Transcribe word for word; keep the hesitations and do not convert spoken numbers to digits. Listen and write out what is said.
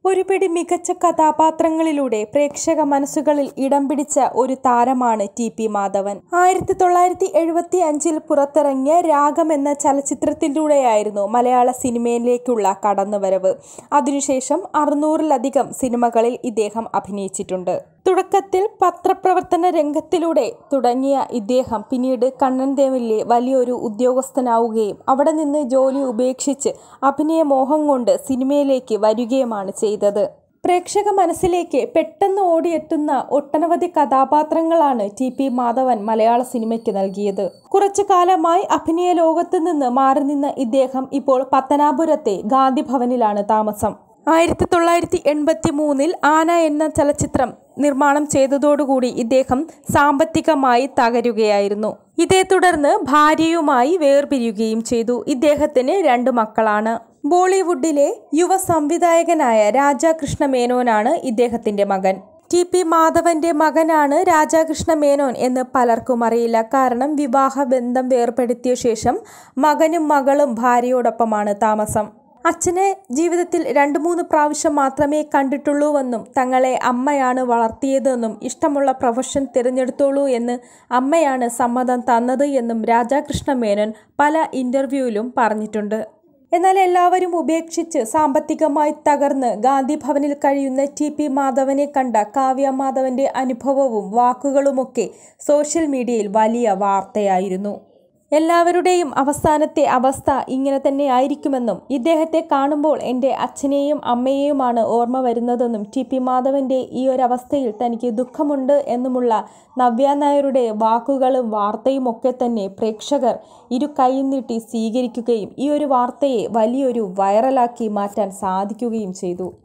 ഒരു പിടി മികച്ച കഥാപാത്രങ്ങളിലൂടെ പ്രേക്ഷക മനസ്സുകളിൽ ഇടം പിടിച്ച ഒരു താരമാണ് ടി പി മാധവൻ. ആയിരത്തി തൊള്ളായിരത്തി എഴുപത്തി അഞ്ചിൽ പുറത്തിറങ്ങിയ രാഗം എന്ന ചലച്ചിത്രത്തിലൂടെയായിരുന്നു മലയാള സിനിമയിലേക്കുള്ള കടന്നുവരവ്. അതിനുശേഷം അറുന്നൂറിലധികം സിനിമകളിൽ ഇദ്ദേഹം അഭിനയിച്ചിട്ടുണ്ട്. തുടക്കത്തിൽ പത്രപ്രവർത്തന രംഗത്തിലൂടെ തുടങ്ങിയ ഇദ്ദേഹം പിന്നീട് കണ്ണൻ ദേവനിലെ വലിയൊരു ഉദ്യോഗസ്ഥനാവുകയും അവിടെ നിന്ന് ജോലി ഉപേക്ഷിച്ച് അഭിനയമോഹം കൊണ്ട് സിനിമയിലേക്ക് വരികയുമാണ് ചെയ്തത്. പ്രേക്ഷക മനസ്സിലേക്ക് പെട്ടെന്ന് ഓടിയെത്തുന്ന ഒട്ടനവധി കഥാപാത്രങ്ങളാണ് ടി പി മാധവൻ മലയാള സിനിമയ്ക്ക് നൽകിയത്. കുറച്ചു കാലമായി അഭിനയ ലോകത്ത് നിന്ന് മാറി നിന്ന ഇദ്ദേഹം ഇപ്പോൾ പത്തനാപുരത്തെ ഗാന്ധി ഭവനിലാണ് താമസം. ആയിരത്തി തൊള്ളായിരത്തി എൺപത്തി മൂന്നിൽ ആന എന്ന ചലച്ചിത്രം നിർമ്മാണം ചെയ്തതോടുകൂടി ഇദ്ദേഹം സാമ്പത്തികമായി തകരുകയായിരുന്നു. ഇതേ തുടർന്ന് ഭാര്യയുമായി വേർപിരിയുകയും ചെയ്തു. ഇദ്ദേഹത്തിന് രണ്ടു മക്കളാണ്. ബോളിവുഡിലെ യുവ സംവിധായകനായ രാജാകൃഷ്ണ മേനോനാണ് ഇദ്ദേഹത്തിന്റെ മകൻ. ടി പി മാധവന്റെ മകനാണ് രാജാകൃഷ്ണ മേനോൻ എന്ന് പലർക്കും അറിയില്ല. കാരണം വിവാഹ ബന്ധം വേർപെടുത്തിയ ശേഷം മകനും മകളും ഭാര്യയോടൊപ്പമാണ് താമസം. അച്ഛനെ ജീവിതത്തിൽ രണ്ട് മൂന്ന് പ്രാവശ്യം മാത്രമേ കണ്ടിട്ടുള്ളൂവെന്നും തങ്ങളെ അമ്മയാണ് വളർത്തിയതെന്നും ഇഷ്ടമുള്ള പ്രൊഫഷൻ തിരഞ്ഞെടുത്തോളൂ എന്ന് അമ്മയാണ് സമ്മതം തന്നത് എന്നും രാജാകൃഷ്ണ മേനോൻ പല ഇൻ്റർവ്യൂവിലും പറഞ്ഞിട്ടുണ്ട്. എന്നാൽ എല്ലാവരും ഉപേക്ഷിച്ച് സാമ്പത്തികമായി തകർന്ന് ഗാന്ധി ഭവനിൽ കഴിയുന്ന ടി പി മാധവനെ കണ്ട കാവ്യ മാധവന്റെ അനുഭവവും വാക്കുകളുമൊക്കെ സോഷ്യൽ മീഡിയയിൽ വലിയ വാർത്തയായിരുന്നു. എല്ലാവരുടെയും അവസാനത്തെ അവസ്ഥ ഇങ്ങനെ തന്നെ ആയിരിക്കുമെന്നും ഇദ്ദേഹത്തെ കാണുമ്പോൾ എൻ്റെ അച്ഛനെയും അമ്മയെയുമാണ് ഓർമ്മ വരുന്നതെന്നും ടി പി മാധവൻ്റെ ഈ ഒരവസ്ഥയിൽ തനിക്ക് ദുഃഖമുണ്ട് എന്നുമുള്ള നവ്യ നായരുടെ വാക്കുകളും വാർത്തയും ഒക്കെ തന്നെ പ്രേക്ഷകർ ഇരു കൈയും നീട്ടി സ്വീകരിക്കുകയും ഈ ഒരു വാർത്തയെ വലിയൊരു വൈറലാക്കി മാറ്റാൻ സാധിക്കുകയും ചെയ്തു.